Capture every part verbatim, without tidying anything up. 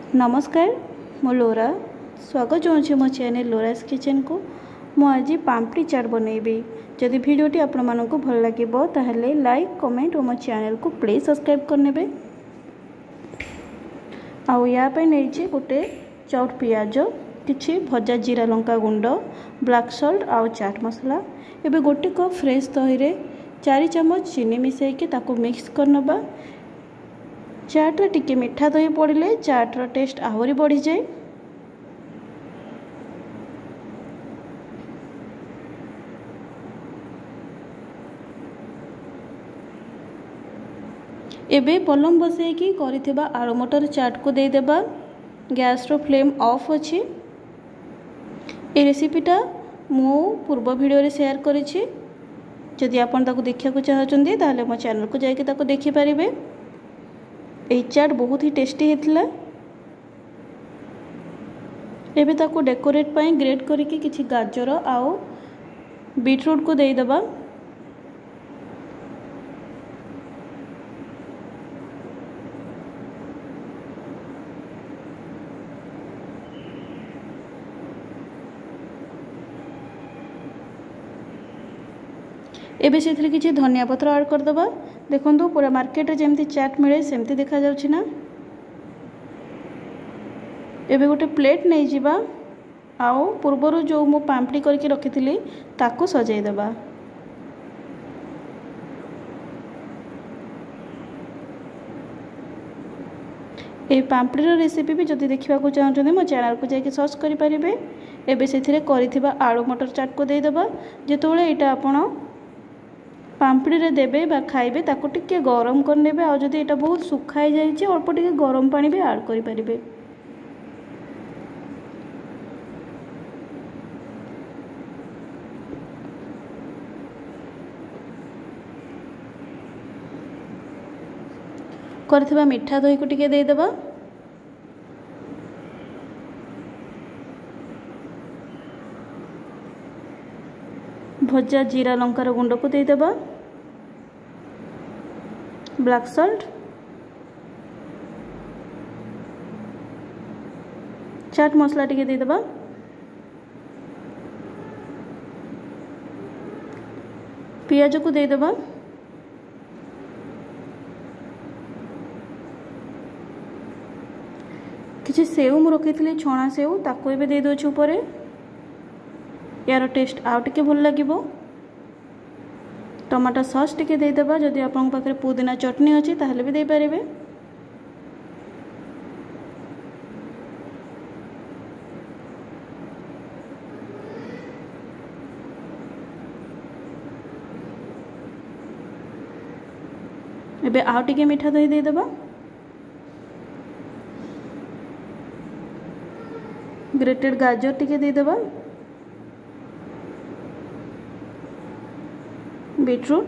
नमस्कार मो लोरा स्वागत चाहूँगी मो चैनल लोरास किचन को। मु आज पाम्पड़ी चाट बनैबी। जदि वीडियोटी आपण मानक भल लगे ताहले लाइक कमेंट और मो चैनल को प्लीज सब्सक्राइब करने। आउ या पे नहीं गोटे चौट पियाज किछि भजा जीरा लंका गुंड ब्लैक सॉल्ट आउ चाट मसला एबे गोटे कप फ्रेश दही रे चार चम्मच चीनी मिसैकि ताको मिक्स करनबा। चाट रे टिके मीठा दही पड़े चाट रो टेस्ट आहरी बढ़ी जाए। एबे पलम बसैकी करिथिबा आलू मटर चाट को दे देबा। गैस रो फ्लेम ऑफ अछि। ए रेसिपीटा मु पूर्व वीडियो रे शेयर करिछि। जदि आपण ताको देखिया को चाहछन्ती ताले मो चैनल को जाके ताको देखि परिबे। ए चाट बहुत ही टेस्टी हेतला। एबे ताको डेकोरेट पाई ग्रेट करके किछि गाजर आउ बीटरूट को दे दबा। एबे से किसी धनिया पत्र ऐड कर दबा। देखंतु पूरा मार्केट रे जेमती चाट मिले सेमती देखा जाउछि ना। एबे गोटे प्लेट नहीं जिबा आउ पूर्वरु जो मु पाम्पड़ी करके रखिथिली ताको सजाई दबा। ए पाम्पड़ी रो रेसिपी भी जदि देखिबा को चाहछन्ते मो चैनल को जाके सर्च करि परिबे। एबे सेथिरे करिथिबा आलू मटर चाट को दे दबा। जेतोळे एटा आपण पाम्पड़ी रे देबे बा खाइबे ताको टिके गरम कर नेबे। आ जदि एटा बहुत सुखाई जाय छि अल्प टिके गरम पानी भी ऐड करि परिबे। करथिबा मीठा दही को टिके दे देबा। भजा जीरा लंकार गुंड को दे देबा। ब्लैक सॉल्ट चाट मसला टिके दे देबा। पियाज को दे देबा। किछि सेव मु रखिथिले छणा सेव ताको एबे दे दोछु ऊपर। यार टेस्ट आउ टिके भल लागिबो। टमाटो सॉस टिके दे देबा। जदि आपन पाखरे पुदीना चटनी अछि ताहले भी दे परिबे। एबे आउ टिके मीठा दही दे देबा। ग्रेटेड गाजर टिके दे देबा। बीटरूट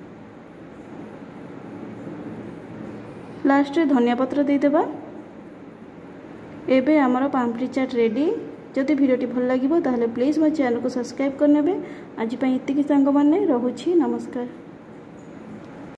लास्ट रे धनिया पत्र दे देबा। एबे हमर पाम्पड़ी चाट रेडी। जदि वीडियोटी भल लागिबो ताहले प्लीज मो चैनल को सब्सक्राइब करनेबे। आज पई इतिकी संग माने रहूछि। नमस्कार।